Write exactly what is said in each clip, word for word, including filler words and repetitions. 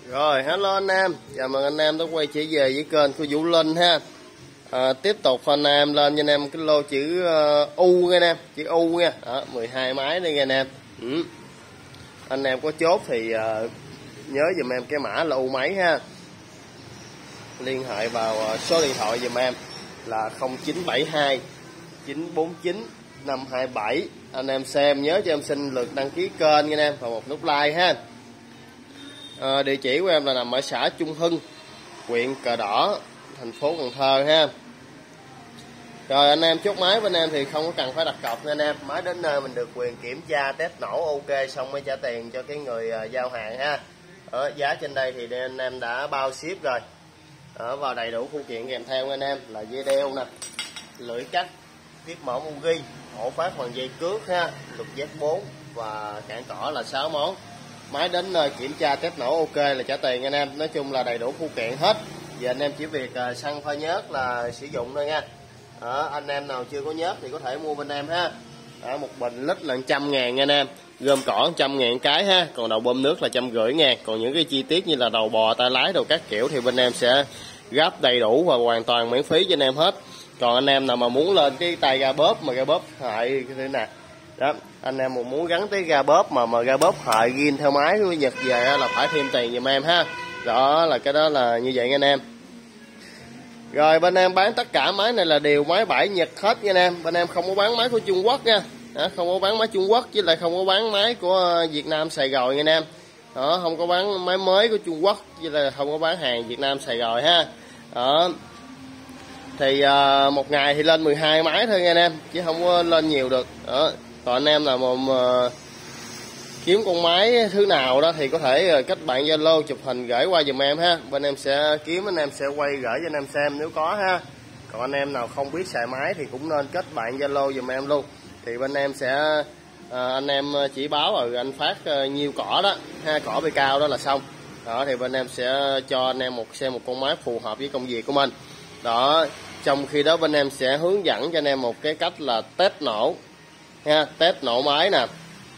Rồi, hello anh em, chào mừng anh em đã quay trở về với kênh của Vũ Linh ha. à, Tiếp tục anh em lên cho anh em cái lô chữ uh, U nha anh em, chữ U nha. Đó, mười hai máy đây nha anh em. ừ. Anh em có chốt thì uh, nhớ dùm em cái mã là U máy ha. Liên hệ vào uh, số điện thoại dùm em là không chín bảy hai chín bốn chín năm hai bảy. Anh em xem nhớ cho em xin lượt đăng ký kênh nha anh em và một nút like ha. À, địa chỉ của em là nằm ở xã Trung Hưng, huyện Cờ Đỏ, thành phố Cần Thơ ha. Rồi anh em chốt máy bên em thì không có cần phải đặt cọc nha anh em. Máy đến nơi mình được quyền kiểm tra test nổ ok xong mới trả tiền cho cái người uh, giao hàng ha. Ở giá trên đây thì anh em đã bao ship rồi. Ở vào đầy đủ phụ kiện kèm theo nha anh em là dây đeo nè, lưỡi cắt, tiếp mẫu Mugi, ổ phát bằng dây cước ha, lục giác bốn và cản cỏ là sáu món. Máy đến nơi kiểm tra test nổ ok là trả tiền anh em. Nói chung là đầy đủ phụ kiện hết. Giờ anh em chỉ việc uh, xăng pha nhớt là sử dụng thôi nha. Đó, anh em nào chưa có nhớt thì có thể mua bên em ha. Đó, một bình lít là một trăm ngàn nha anh em. Gom cỏ một trăm ngàn cái ha. Còn đầu bơm nước là một trăm rưỡi ngàn. Còn những cái chi tiết như là đầu bò, tay lái, đồ các kiểu thì bên em sẽ gấp đầy đủ và hoàn toàn miễn phí cho anh em hết. Còn anh em nào mà muốn lên cái tay ga bóp mà ga bóp hại thế nè, đó anh em mà muốn gắn tới ga bóp mà mà ga bóp hại ghiên theo máy của Nhật về là phải thêm tiền giùm em ha. Đó là cái đó là như vậy nha anh em. Rồi bên em bán tất cả máy này là đều máy bãi Nhật hết nha anh em. Bên em không có bán máy của Trung Quốc nha. Đó, không có bán máy Trung Quốc chứ lại không có bán máy của Việt Nam Sài Gòn nha anh em. Đó, không có bán máy mới của Trung Quốc chứ là không có bán hàng Việt Nam Sài Gòn ha. Đó. Thì uh, một ngày thì lên mười hai máy thôi nha anh em, chứ không có lên nhiều được. Đó. Còn anh em nào mà, mà kiếm con máy thứ nào đó thì có thể kết bạn Zalo chụp hình gửi qua giùm em ha. Bên em sẽ kiếm, anh em sẽ quay gửi cho anh em xem nếu có ha. Còn anh em nào không biết xài máy thì cũng nên kết bạn Zalo giùm em luôn. Thì bên em sẽ à, anh em chỉ báo rồi anh phát nhiêu cỏ đó ha, cỏ bê cao đó là xong. Đó thì bên em sẽ cho anh em một xem một con máy phù hợp với công việc của mình. Đó, trong khi đó bên em sẽ hướng dẫn cho anh em một cái cách là test nổ ha, test nổ máy nè,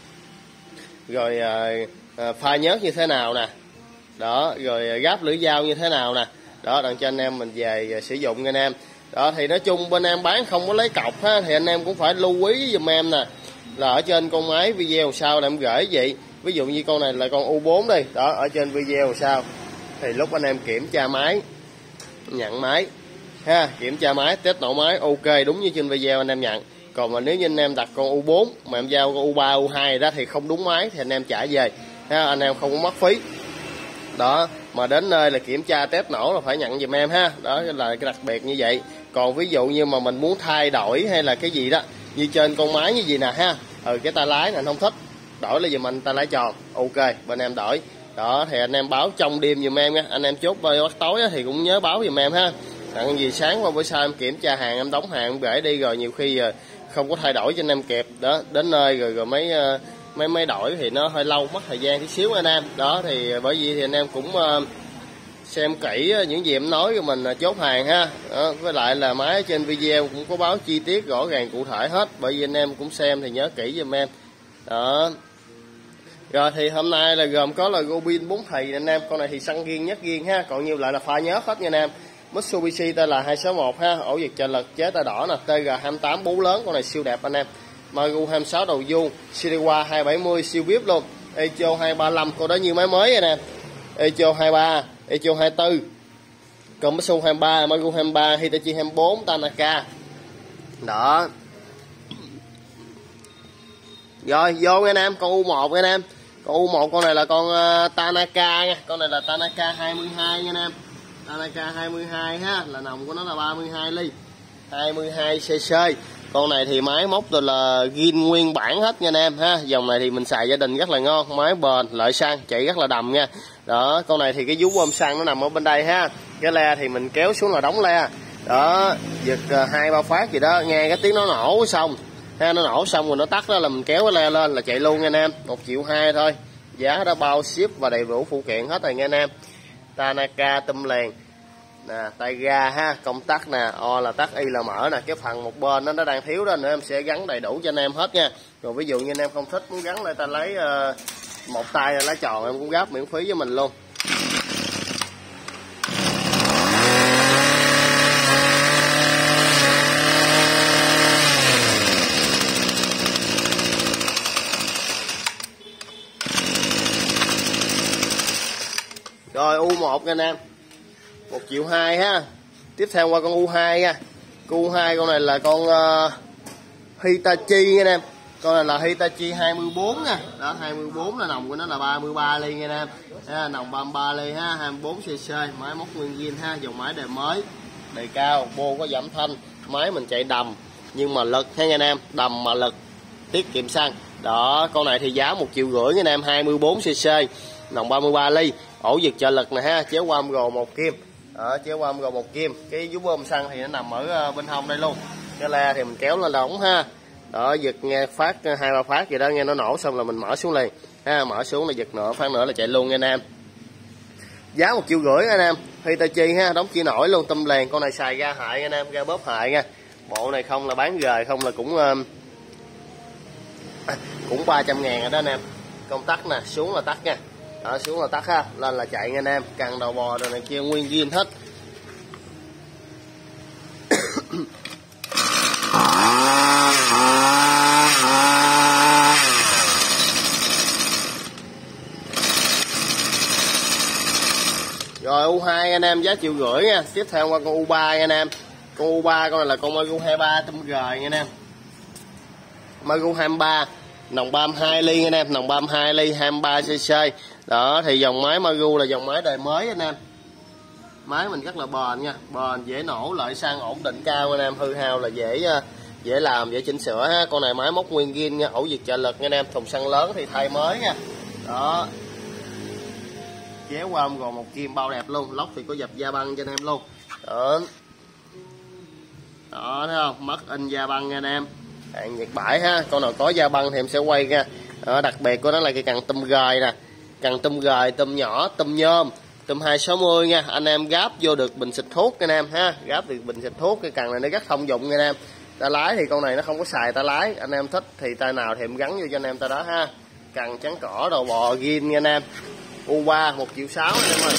rồi à, à, pha nhớt như thế nào nè, đó rồi gáp lưỡi dao như thế nào nè, đó đặng cho anh em mình về à, sử dụng nha anh em. Đó thì nói chung bên em bán không có lấy cọc ha, thì anh em cũng phải lưu ý giùm em nè, là ở trên con máy video sau là em gửi vậy. Ví dụ như con này là con U bốn đi, đó ở trên video sau thì lúc anh em kiểm tra máy, nhận máy ha, kiểm tra máy test nổ máy ok đúng như trên video anh em nhận. Còn mà nếu như anh em đặt con U bốn mà em giao con U ba, U hai đó thì không đúng máy thì anh em trả về ha, anh em không có mất phí. Đó, mà đến nơi là kiểm tra test nổ là phải nhận giùm em ha. Đó là cái đặc biệt như vậy. Còn ví dụ như mà mình muốn thay đổi hay là cái gì đó, như trên con máy như gì nè ha, ừ cái tay lái này anh không thích, đổi là giùm anh tay lái tròn, ok bên em đổi. Đó thì anh em báo trong đêm giùm em nha. Anh em chốt bắt tối thì cũng nhớ báo giùm em ha. Đặng gì sáng qua bữa sau em kiểm tra hàng, em đóng hàng em gửi đi rồi nhiều khi không có thay đổi cho anh em kịp. Đó đến nơi rồi rồi mấy mấy mấy đổi thì nó hơi lâu, mất thời gian tí xíu anh em. Đó thì bởi vì thì anh em cũng xem kỹ những gì em nói cho mình chốt hàng ha. Đó, với lại là máy trên video cũng có báo chi tiết rõ ràng cụ thể hết, bởi vì anh em cũng xem thì nhớ kỹ giùm em. Đó. Rồi thì hôm nay là gồm có là Robin bốn thì anh em, con này thì xăng riêng nhất riêng ha, còn nhiều lại là pha nhớt hết nha anh em. Mitsubishi tên là hai sáu một ha, ổ dịch trợ lực chế tay đỏ nè, T G hai tám bốn lớn, con này siêu đẹp anh em. Magu hai sáu đầu vuông, Siriwa hai bảy mươi siêu vip luôn, Echo hai ba lăm, con đó như máy mới anh em. Echo hai ba, Echo hai tư, Komatsu hai ba, Magu hai ba, Hitachi hai bốn, Tanaka. Đó. Rồi vô nha anh em, con U một nha anh em. Con U một con này là con uh, Tanaka nha, con này là Tanaka hai mươi hai nha anh em. Tanaka hai mươi hai ha, là nòng của nó là ba mươi hai ly, hai mươi hai cc. Con này thì máy móc rồi là zin nguyên bản hết nha anh em ha. Dòng này thì mình xài gia đình rất là ngon, máy bền, lợi xăng, chạy rất là đầm nha. Đó, con này thì cái vú bơm xăng nó nằm ở bên đây ha. Cái le thì mình kéo xuống là đóng le. Đó, giật hai ba phát gì đó, nghe cái tiếng nó nổ xong ha, nó nổ xong rồi nó tắt đó là mình kéo cái le lên là chạy luôn nha anh em. Một triệu hai thôi. Giá đã bao ship và đầy đủ phụ kiện hết rồi nha anh em. Tanaka tum lèn nè, tay ga ha, công tắc nè, O là tắt, Y là mở nè, cái phần một bên đó nó đang thiếu đó nữa em sẽ gắn đầy đủ cho anh em hết nha. Rồi ví dụ như anh em không thích muốn gắn lại ta lấy uh, một tay là lá tròn em cũng gáp miễn phí với mình luôn. Rồi U một nha anh em, một triệu hai ha. Tiếp theo qua con U hai nha. Con U hai con này là con uh, Hitachi nha anh em. Con này là Hitachi hai mươi bốn nha. Đó, hai mươi bốn là nòng của nó là ba mươi ba ly nha anh em. Ha, nòng ba mươi ba ly ha, hai mươi bốn xê xê, máy móc nguyên zin ha, dòng máy đời mới, đời cao, bô có giảm thanh, máy mình chạy đầm nhưng mà lực ha anh em, đầm mà lực, tiết kiệm xăng. Đó, con này thì giá một triệu rưỡi nha anh em, hai mươi bốn xê xê, nòng ba mươi ba ly, ổ giật trợ lực nè ha, chéo qua gồ một kim. Đó, chéo qua gồ một kim. Cái vú bơm xăng thì nó nằm ở bên hông đây luôn. Cái le thì mình kéo lên đóng ha. Đó, giật nghe phát hai ba phát vậy đó, nghe nó nổ xong là mình mở xuống liền ha, mở xuống là giật nữa phát nữa là chạy luôn nha anh em. Giá một triệu rưỡi anh em, Hitachi ha, đóng chỉ nổi luôn, tâm lèn. Con này xài ga hại anh em, ga bóp hại nha. Bộ này không là bán gời, không là cũng uh, cũng ba trăm ngàn rồi đó anh em. Công tắc nè, xuống là tắt nha. Đó, xuống là tắt ha, lên là chạy nha anh em. Cần đầu bò rồi này kia nguyên zin hết. Rồi U hai anh em giá triệu rưỡi nha. Tiếp theo qua con U ba nha anh em. Con U ba con này là con Magu hai mươi ba tum G nha anh em. Magu hai mươi ba, nòng ba mươi hai ly nha anh em, nòng ba mươi hai ly, hai mươi ba xê xê. Đó thì dòng máy Magu là dòng máy đời mới anh em. Máy mình rất là bền nha, bền, dễ nổ, lợi xăng ổn định cao anh em, hư hao là dễ dễ làm, dễ chỉnh sửa ha. Con này máy móc nguyên zin nha, ổ giật trợ lực nha anh em, thùng xăng lớn thì thay mới nha. Đó. Chéo qua gồm một kim bao đẹp luôn, lốc thì có dập da băng cho anh em luôn. Đó. Đó thấy không? Mất in da băng nha anh em. Hàng Nhật bãi ha, con nào có da băng thì em sẽ quay nha. Đó, đặc biệt của nó là cái cần tôm gời nè, cần tôm gời, tôm nhỏ, tôm nhôm, tôm hai sáu mươi nha. Anh em gáp vô được bình xịt thuốc anh em ha, gáp được bình xịt thuốc. Cái cần này nó rất thông dụng nha anh em. Ta lái thì con này nó không có xài ta lái, anh em thích thì tay nào thì em gắn vô cho anh em ta đó ha. Cần trắng cỏ đầu bò zin nha anh em. U ba một triệu sáu anh em ơi.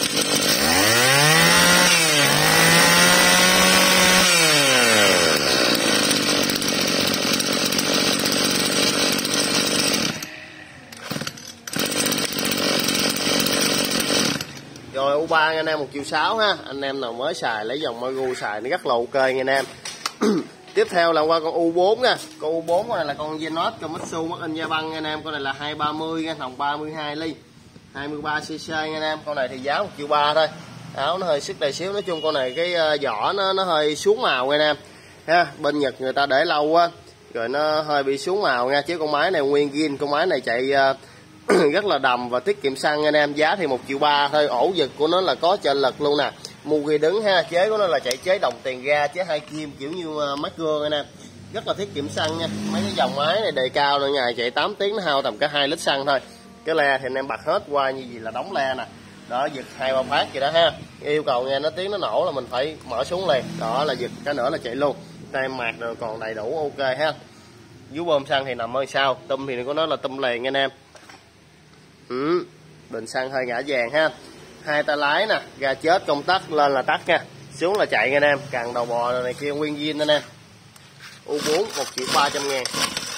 Rồi U ba anh em một triệu sáu ha. Anh em nào mới xài lấy dòng Magu xài nó rất là ok nha anh em. Tiếp theo là qua con U bốn nha. Con U bốn này là con Genos Komatsu mất in da băng nha anh em. Con này là hai ba mươi nha, nòng ba mươi hai ly, hai mươi ba xê xê nha anh em. Con này thì giá một triệu ba thôi. Áo nó hơi xích đầy xíu, nói chung con này cái vỏ nó nó hơi xuống màu nha anh em. Ha, bên Nhật người ta để lâu quá rồi nó hơi bị xuống màu nha, chứ con máy này nguyên zin, con máy này chạy uh, rất là đầm và tiết kiệm xăng anh em. Giá thì một triệu ba thôi. Ổ giật của nó là có trợ lực luôn nè, mu ghi đứng ha. Chế của nó là chạy chế đồng tiền ga, chế hai kim kiểu như uh, máy cưa anh em, rất là tiết kiệm xăng nha. Mấy cái dòng máy này đề cao nữa, ngày chạy tám tiếng nó hao tầm cả hai lít xăng thôi. Cái le thì anh em bật hết qua như gì là đóng le nè. Đó, giật hai ba phát vậy đó ha. Yêu cầu nghe nó tiếng nó nổ là mình phải mở xuống liền. Đó là giật cái nữa là chạy luôn. Tem mạc rồi còn đầy đủ ok ha. Vú bơm xăng thì nằm ở sau, tum thì của nó là tum liền anh em. Ừ, bình xăng hơi ngã vàng ha. Hai tay lái nè, ga chết, công tắc lên là tắt nha, xuống là chạy nha anh em. Cần đầu bò này kia nguyên zin anh em. U bốn một triệu ba trăm ngàn.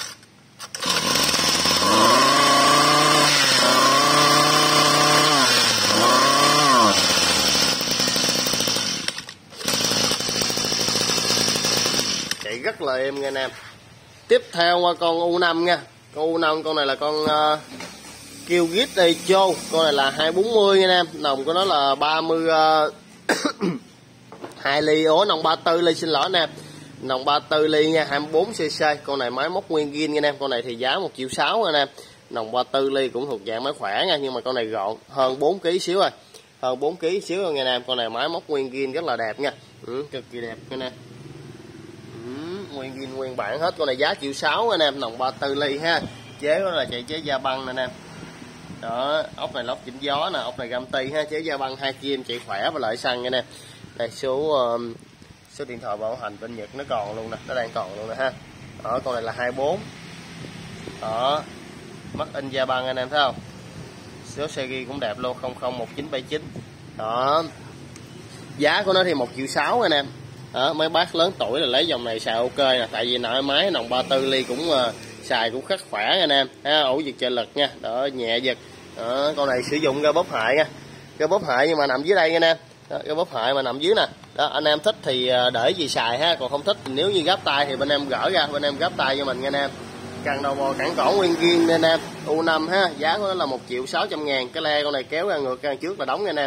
Chạy rất là êm nha anh em. Tiếp theo qua con U năm nha. Con U năm con này là con uh, Killgit Echo. Con này là hai bốn mươi nha anh em. Nòng của nó là ba mươi uh, hai ly, ố nòng ba mươi tư ly, xin lỗi anh em. Nòng ba mươi tư ly nha, hai mươi bốn xê xê. Con này máy móc nguyên zin nha anh em. Con này thì giá một triệu sáu anh em. Nòng ba mươi tư ly cũng thuộc dạng máy khỏe nha, nhưng mà con này gọn hơn bốn ký xíu rồi. Hơn bốn ký xíu rồi nha anh em. Con này máy móc nguyên zin rất là đẹp nha. Ừ, cực kỳ đẹp nha anh em. Nguyên zin nguyên bản hết. Con này giá triệu sáu anh em, nòng ba mươi tư ly ha. Chế đó là chạy chế da băng nè anh em. Đó, ốc này lốc chỉnh gió nè, ốc này gam ti ha, chế da băng hai kim, chạy khỏe và lợi xăng nha anh em. Đây số uh, số điện thoại bảo hành bên Nhật nó còn luôn nè, nó đang còn luôn nè ha. Đó, con này là hai mươi bốn. Đó, mắt in da băng anh em thấy không? Số xe ghi cũng đẹp luôn, không không một chín bảy chín. Đó. Giá của nó thì một triệu sáu anh em. Đó, mấy bác lớn tuổi là lấy dòng này xài ok nè, tại vì nội máy nòng ba mươi tư ly cũng uh, xài cũng khắc khỏe nha anh em ha. Ổ giật trợ lực nha. Đó, nhẹ giật. Đó, con này sử dụng ga bóp hại nha. cơ bóp hệ nhưng mà nằm dưới đây nha anh em. Đó, cơ bóp hệ mà nằm dưới nè. Đó, anh em thích thì để gì xài ha, còn không thích thì nếu như gấp tay thì bên em gỡ ra, bên em gấp tay cho mình nha anh em. Cần đầu bò cản cỏ nguyên viên nha anh em. U năm ha, giá của nó là một triệu sáu trăm ngàn. Cái le con này kéo ra ngược ra trước là đóng nha anh em.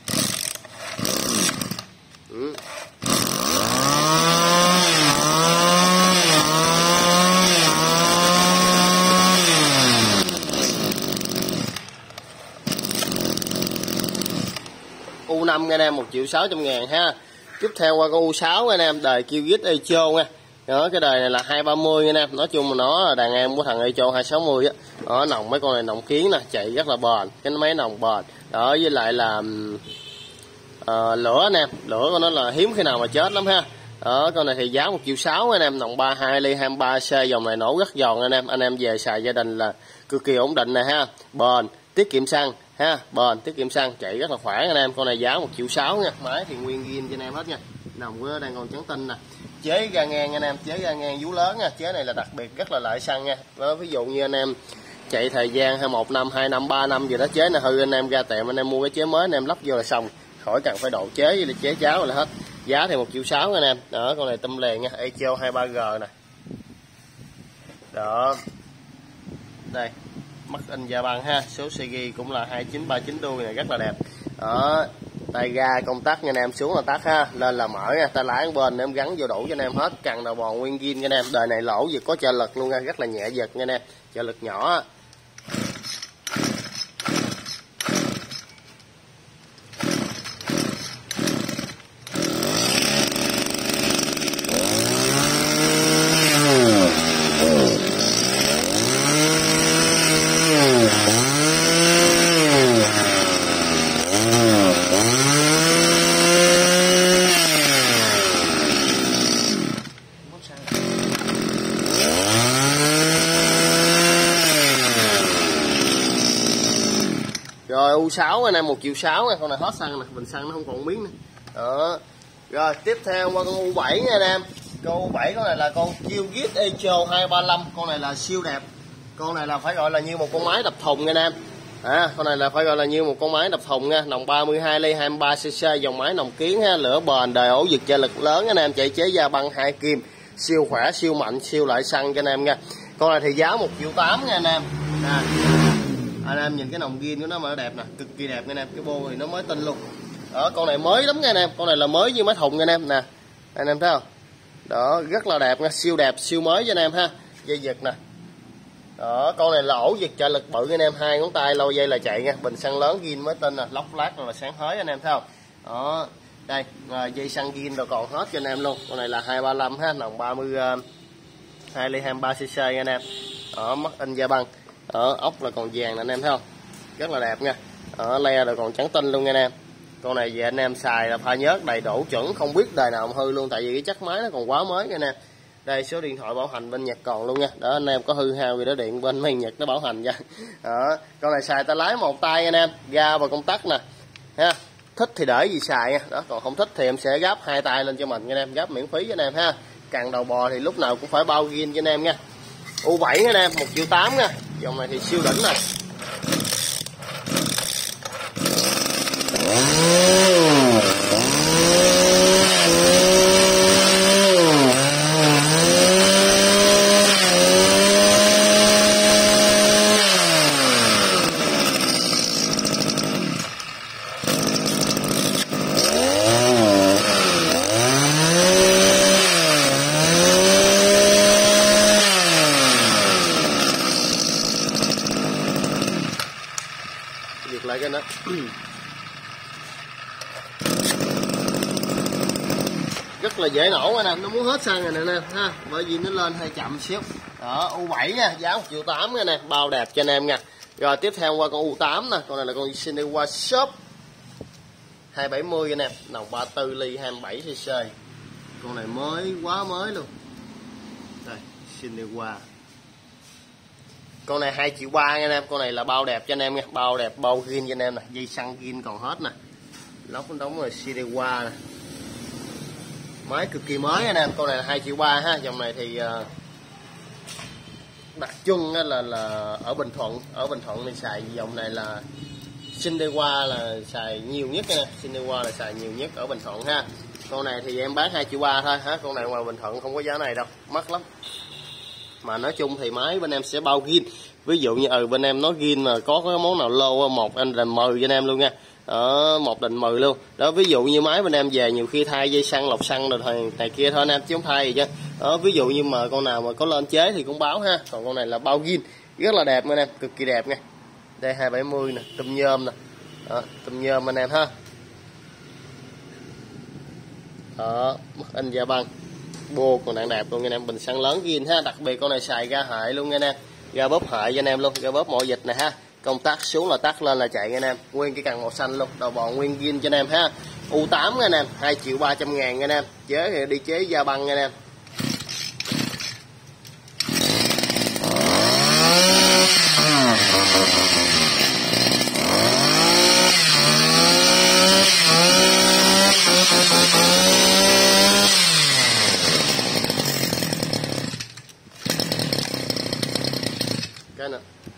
Ừ. U năm nha anh em, một triệu sáu trăm ngàn ha. Tiếp theo qua con U sáu nha anh em, đời Kyrgyz Echo nha. Đó, cái đời này là hai ba mươi nha anh em. Nói chung mà nó đàn em của thằng Echo hai sáu mươi á. Đó, nòng mấy con này nòng kiến nè, chạy rất là bền, cái máy nòng bền. Đó, với lại là uh, lửa anh em, lửa của nó là hiếm khi nào mà chết lắm ha. Đó, con này thì giá một triệu sáu anh em, nòng ba hai ly hai mươi ba C, dòng này nổ rất giòn anh em. Anh em về xài gia đình là cực kỳ ổn định nè ha. Bền, tiết kiệm xăng ha, bền, tiết kiệm xăng, chạy rất là khỏe anh em. Con này giá một triệu sáu nha. Máy thì nguyên zin cho anh em hết nha. Nòng của nó đang còn trắng tinh nè. Chế ga ngang anh em, chế ga ngang vú lớn nha. Chế này là đặc biệt rất là lợi xăng nha. Đó, ví dụ như anh em chạy thời gian hay một năm, hai năm, ba năm gì đó chế này hư, anh em ra tiệm anh em mua cái chế mới anh em lắp vô là xong, khỏi cần phải độ chế với là chế cháo là hết. Giá thì một triệu sáu anh em. Đó, con này tâm liền nha, Echo hai mươi ba G nè. Đó. Đây, mắt in da băng ha, số xê giê cũng là hai chín ba chín đuôi này rất là đẹp. Đó, tay ga công tắc nha anh em, xuống là tắt ha, lên là mở nha, tay lái bên em gắn vô đủ cho anh em hết, cần đầu bò nguyên zin nha anh em. Đời này lỗ gì có trợ lực luôn nha, rất là nhẹ giật nha anh em, trợ lực nhỏ. Rồi U sáu anh em, một triệu sáu nha, con này hết xăng nè, bình xăng nó không còn miếng nữa. Đó. Rồi tiếp theo qua con U bảy nha anh em. Con U bảy con này là con Kyrgyz Echo hai ba lăm, con này là siêu đẹp. Con này là phải gọi là như một con máy đập thùng nha anh em. À, con này là phải gọi là như một con máy đập thùng nha, nòng ba mươi hai ly hai mươi ba C C, dòng máy nòng kiến ha, lửa bền, đời ổ giật trợ lực lớn anh em, chạy chế da băng hai kim, siêu khỏe, siêu mạnh, siêu lợi xăng cho anh em nha. Con này thì giá một triệu tám nha anh em. À. Anh em nhìn cái nòng ghiên của nó mà nó đẹp nè, cực kỳ đẹp nha anh em, cái bô thì nó mới tinh luôn. Đó, con này mới lắm nha anh em, con này là mới như máy thùng nha anh em nè. Anh em thấy không? Đó, rất là đẹp nha, siêu đẹp, siêu mới cho anh em ha. Dây giật nè. Đó, con này là ổ giật trợ lực bự anh em, hai ngón tay lâu dây là chạy nha, bình xăng lớn ghiên mới tinh nè, lóc lát rồi là sáng hới anh em thấy không? Đó, đây, rồi dây xăng ghiên rồi còn hết cho anh em luôn. Con này là hai ba lăm ha, nòng ba mươi hai ly hai mươi ba C C nha anh em. Đó, mắt in da băng. Ở ốc là còn vàng nè anh em thấy không, rất là đẹp nha. Ở le rồi còn trắng tinh luôn nha anh em. Con này về anh em xài là pha nhớt đầy đủ chuẩn, không biết đời nào mà hư luôn, tại vì cái chất máy nó còn quá mới nha anh em. Đây số điện thoại bảo hành bên Nhật còn luôn nha. Đó, anh em có hư hao gì đó điện bên mấy Nhật nó bảo hành nha. Đó, con này xài tay lái một tay anh em, ga và công tắc nè ha. Thích thì để gì xài nha. Đó, còn không thích thì em sẽ gáp hai tay lên cho mình nha anh em, gáp miễn phí cho anh em ha. Cần đầu bò thì lúc nào cũng phải bao zin cho anh em nha. U bảy anh em, một triệu tám nha. Dòng này thì siêu đỉnh nè. Việc lại cái nó rất là dễ nổ anh em, nó muốn hết xăng rồi nè anh em ha, bởi vì nó lên hơi chậm xíu. Đó, U bảy nha, giá một triệu tám nha anh em, bao đẹp cho anh em nha. Rồi tiếp theo qua con U tám nè, con này là con Shinewa Shop hai bảy mươi anh em, nòng ba mươi tư ly hai mươi bảy C C. Con này mới, quá mới luôn. Đây, Shinewa. Con này hai triệu ba nha anh em, con này là bao đẹp cho anh em nha, bao đẹp, bao zin cho anh em nè, dây xăng zin còn hết nè. Lóc đóng rồi Shinewa nè. Máy cực kỳ mới anh em, con này là hai triệu ba ha, dòng này thì uh, đặc trưng là là ở Bình Thuận, ở Bình Thuận mình xài dòng này là Sindewa là xài nhiều nhất nè, Sindewa là xài nhiều nhất ở Bình Thuận ha. Con này thì em bán hai triệu ba thôi ha, con này ngoài Bình Thuận không có giá này đâu, mắc lắm. Mà nói chung thì máy bên em sẽ bao zin, ví dụ như ở ừ, bên em nói zin mà có cái món nào lô một anh đền mười cho anh em luôn nha, ở một đền mười luôn đó. Ví dụ như máy bên em về nhiều khi thay dây xăng lọc xăng rồi này, này kia thôi anh em chứ không thay gì chứ đó. Ví dụ như mà con nào mà có lên chế thì cũng báo ha. Còn con này là bao zin rất là đẹp anh em, cực kỳ đẹp nha. Đây hai bảy mươi nè, tùm nhôm nè đó, tùm nhôm anh em ha. Đó, mất in da băng, bô còn đang đẹp luôn anh em, bình xăng lớn zin ha. Đặc biệt con này xài ga hệ luôn nha anh em, ga bóp hệ cho anh em luôn, ga bóp mọi dịch này ha. Công tắc xuống là tắt, lên là chạy anh em, nguyên cái cần màu xanh luôn, đầu bò nguyên zin cho anh em ha. U tám anh em, hai triệu ba trăm ngàn anh em, chế thì đi chế da băng anh em. Cái nè,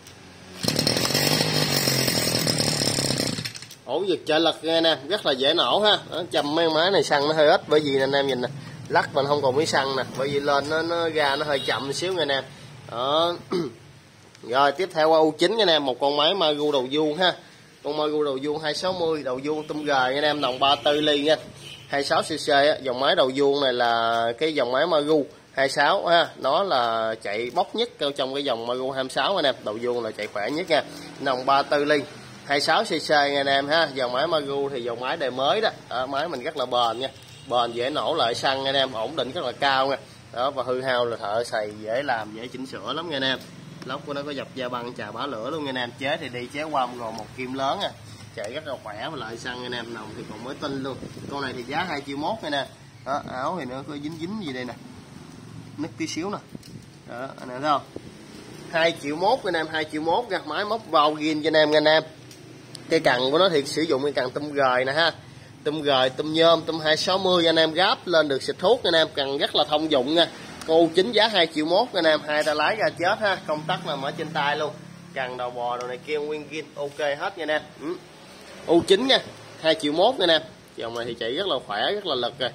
ổ giật trợ lực nghe nè, rất là dễ nổ ha. Đó, châm mấy máy này xăng nó hơi ít, bởi vì anh em nhìn nè, lắc mình không còn miếng xăng nè, bởi vì lên nó, nó ra nó hơi chậm xíu nghe nè. Đó. Rồi tiếp theo qua U chín nha anh em, một con máy Magu đầu vuông ha. Con Magu đầu vuông hai sáu mươi đầu vuông tum gời nha anh em, nòng ba mươi tư ly nha, hai mươi sáu xê xê á. Dòng máy đầu vuông này là cái dòng máy Magu hai mươi sáu ha, nó là chạy bốc nhất trong cái dòng Magu hai mươi sáu anh em, đầu vuông là chạy khỏe nhất nha. Nòng ba mươi tư ly hai mươi sáu xê xê nha anh em ha. Dòng máy Magu thì dòng máy đời mới đó. Đó, máy mình rất là bền nha, bền dễ nổ lại xăng anh em, ổn định rất là cao nha. Đó, và hư hao là thợ xài dễ làm, dễ chỉnh sửa lắm nha anh em. Lốc của nó có dập da băng chà bá lửa luôn nha anh em. Chế thì đi chế qua gồm một kim lớn à, chạy rất là khỏe và lại xăng anh em. Nòng thì còn mới tinh luôn. Con này thì giá hai triệu mốt nha nè. Đó, áo thì nó có dính dính gì đây nè, nứt tí xíu nè. Đó, anh em thấy không, hai triệu mốt anh em, hai triệu mốt nha. Máy móc bao zin cho anh em nha anh em. Cái cần của nó thì sử dụng cái cần tum gời nè ha, tum gời, tum nhôm, tum hai sáu mươi anh em, gáp lên được xịt thuốc anh em, cần rất là thông dụng nha. Cô chính giá hai triệu mốt anh em, hai ta lái ra chết ha, công tắc nằm ở trên tay luôn, cần đầu bò đồ này kia nguyên zin ok hết nha anh em. Ừ. U chín nha, hai triệu mốt nha anh em. Dòng này thì chạy rất là khỏe, rất là lực rồi.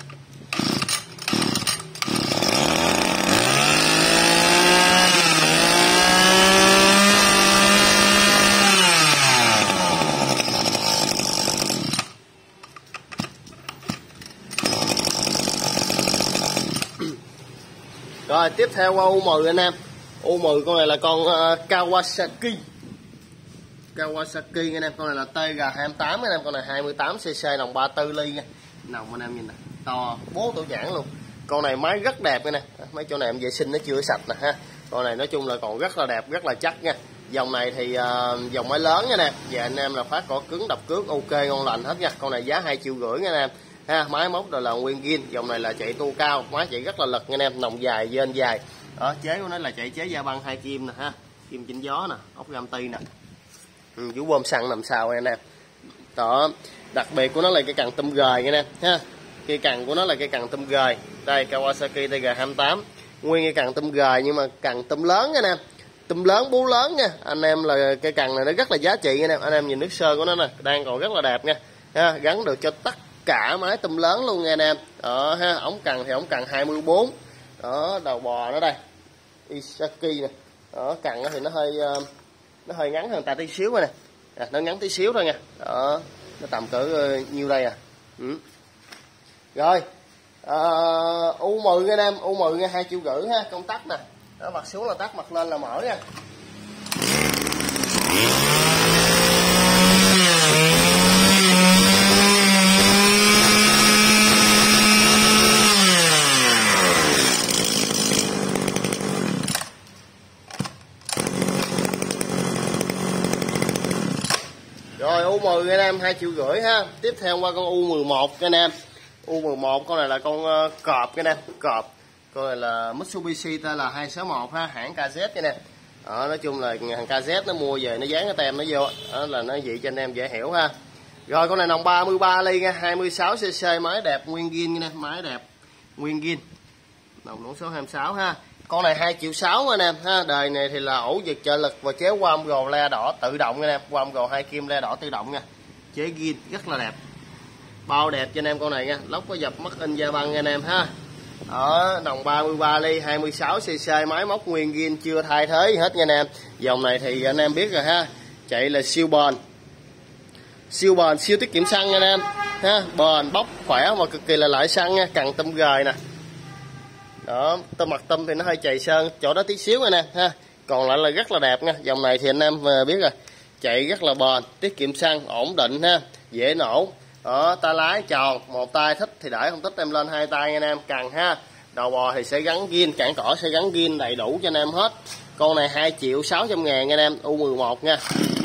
Rồi tiếp theo qua U mười anh em. U mười con này là con uh, Kawasaki Kawasaki anh em, con này là T G hai mươi tám anh em, con này hai mươi tám xê xê, nòng ba mươi tư ly nha. Nòng anh em nhìn nè, to bố tổ giảng luôn. Con này máy rất đẹp nè, mấy chỗ này em vệ sinh nó chưa sạch nè ha. Con này nói chung là còn rất là đẹp, rất là chắc nha. Dòng này thì uh, dòng máy lớn nha nè, và anh em là phát cỏ cứng đập cước ok ngon lành hết nha. Con này giá hai triệu rưỡi nha anh em ha. Máy móc rồi là nguyên zin, dòng này là chạy tua cao, máy chạy rất là lực nha anh em, nòng dài dên dài. Đó, chế của nó là chạy chế da băng hai kim nè ha, kim chỉnh gió nè, ốc gam ti nè. Ừ, chú bơm xăng nằm sau anh em. Đó, đặc biệt của nó là cái cần tum gời anh em ha. Cái cần của nó là cái cần tum gời. Đây Kawasaki T G hai mươi tám, nguyên cái cần tum gời nhưng mà cần tum lớn anh em. Tum lớn bú lớn nha. Anh em là cái cần này nó rất là giá trị anh em. Anh em nhìn nước sơn của nó nè, đang còn rất là đẹp nha. Ha, gắn được cho tất cả máy tum lớn luôn nha anh em. Đó ha, ống cần thì ống cần hai mươi bốn. Đó, đầu bò nó đây. Isaki nè. Đó, cần thì nó hơi nó hơi ngắn hơn ta tí xíu rồi nè. À, nó ngắn tí xíu thôi nha. Đó, nó tầm cỡ uh, nhiêu đây à. Ừ. Rồi. Uh, U mười anh em, U mười nha, hai triệu rưỡi ha, công tắc nè. Đó, mặt xuống là tắt, mặt lên là mở nha. Rồi U mười anh em, hai triệu rưỡi ha. Tiếp theo qua con U mười một anh em. U mười một con này là con uh, cọp anh em, cọp. Con này là Mitsubishi tên là hai sáu một ha, hãng ca zét anh em. Đó, nói chung là hàng ca zét nó mua về nó dán cái tem nó vô, đó là nó vậy cho anh em dễ hiểu ha. Rồi con này nòng ba mươi ba ly nha, hai mươi sáu xê xê, máy đẹp nguyên zin nha, máy đẹp nguyên zin. Nòng nổ số hai mươi sáu ha. Con này hai triệu sáu anh em ha. Đời này thì là ổ giật trợ lực và chế quam gồ le đỏ tự động anh em, quam gồ hai kim le đỏ tự động nha. Chế gin rất là đẹp. Bao đẹp cho anh em con này nha, lốc có dập mắt in da băng nha anh em ha. Ở nòng ba mươi ba ly hai mươi sáu xê xê, máy móc nguyên gin chưa thay thế gì hết nha anh em. Dòng này thì anh em biết rồi ha, chạy là siêu bền. Siêu bền, siêu tiết kiệm xăng nha anh em ha, bền bóc khỏe mà cực kỳ là lại xăng nha, cần tâm gời nè. Đó, tôm mặt tôm thì nó hơi chày sơn chỗ đó tí xíu anh em ha. Còn lại là rất là đẹp nha. Dòng này thì anh em biết rồi, chạy rất là bền, tiết kiệm xăng, ổn định ha, dễ nổ. Đó, tay lái tròn, một tay thích thì đẩy, không thích em lên hai tay anh em cần ha. Đầu bò thì sẽ gắn gin, cản cỏ sẽ gắn gin đầy đủ cho anh em hết. Con này hai triệu sáu trăm ngàn anh em, U mười một nha.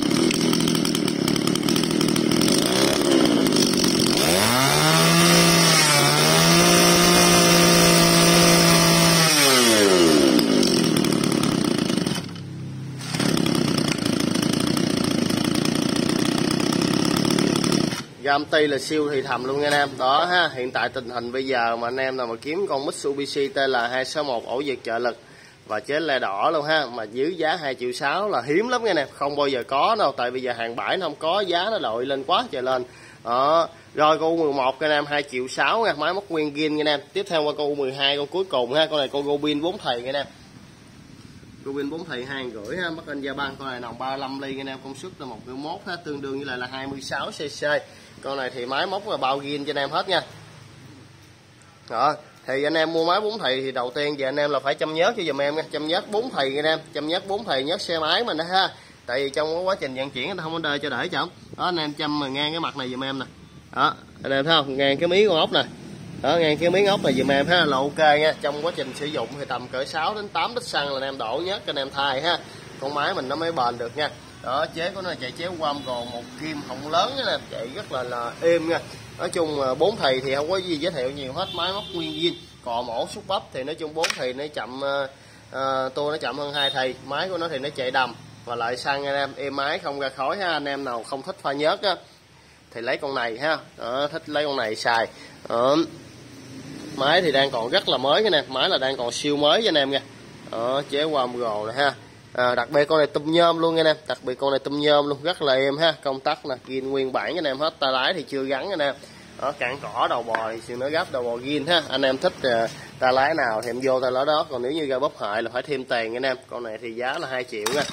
Gamti là siêu thì thầm luôn nha anh em. Đó ha, hiện tại tình hình bây giờ mà anh em nào mà kiếm con Mitsubishi T L hai sáu một ổ giật trợ lực và chế le đỏ luôn ha, mà dưới giá hai triệu sáu là hiếm lắm nha anh em, không bao giờ có đâu, tại bây giờ hàng bãi nó không có, giá nó đội lên quá trời lên. Đó. Rồi con U mười một anh em hai triệu sáu nha, máy móc nguyên gin nha anh em. Tiếp theo qua con U mười hai con cuối cùng ha, con này con Gobin bốn thầy nha anh em. Gobin bốn thầy hai rưỡi ha, mắc in da băng. Con này nòng ba mươi lăm ly anh em, công suất là một phẩy một ha, tương đương với lại là hai mươi sáu xê xê. Con này thì máy móc là bao gin cho anh em hết nha. Đó, thì anh em mua máy bốn thầy thì đầu tiên giờ anh em là phải chăm nhớt cho dùm em nha, chăm nhớt bốn thầy anh em, chăm nhớt bốn thầy nhớt xe máy mình đó ha. Tại vì trong cái quá trình vận chuyển nó không có đời cho để chậm. Đó anh em chăm mà ngang cái mặt này dùm em nè. Đó, anh em thấy không? Ngang cái mí con ốc nè. Đó, ngang cái miếng ốc này dùm em ha, là ok nha. Trong quá trình sử dụng thì tầm cỡ sáu đến tám lít xăng là anh em đổ nhớt cho anh em thay ha. Con máy mình nó mới bền được nha. Đó, chế của nó chạy chế quam gồ một kim không lớn nè, chạy rất là là êm nha. Nói chung bốn thầy thì không có gì giới thiệu nhiều hết, máy móc nguyên zin, cò mổ xúc bắp thì nói chung bốn thầy nó chậm, uh, tua nó chậm hơn hai thầy, máy của nó thì nó chạy đầm và lại xăng anh em, êm máy không ra khói ha. Anh em nào không thích pha nhớt á thì lấy con này ha. Đó, thích lấy con này xài. Đó. Máy thì đang còn rất là mới nè, máy là đang còn siêu mới cho anh em nha. Đó, chế quam gồ này ha. À, đặc biệt con này tum nhôm luôn nha em, đặc biệt con này tum nhôm luôn, rất là êm ha. Công tắc nè, gin nguyên bản cho anh em hết, tay lái thì chưa gắn anh em. Đó, cản cỏ đầu bò thì xương nó gấp đầu bò gin ha. Anh em thích uh, tay lái nào thì em vô tay lái đó, còn nếu như ra bóp hại là phải thêm tiền anh em. Con này thì giá là hai triệu nha.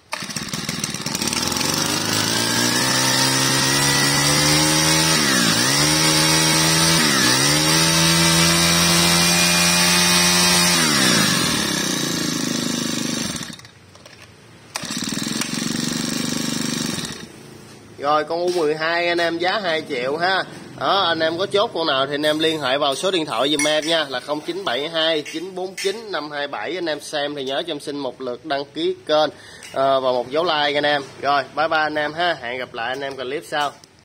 Rồi con U mười hai anh em giá hai triệu ha. Đó, anh em có chốt con nào thì anh em liên hệ vào số điện thoại giùm em nha, là không chín bảy hai chín bốn chín năm hai bảy. Anh em xem thì nhớ cho em xin một lượt đăng ký kênh uh, và một dấu like anh em. Rồi bye bye anh em ha, hẹn gặp lại anh em clip sau.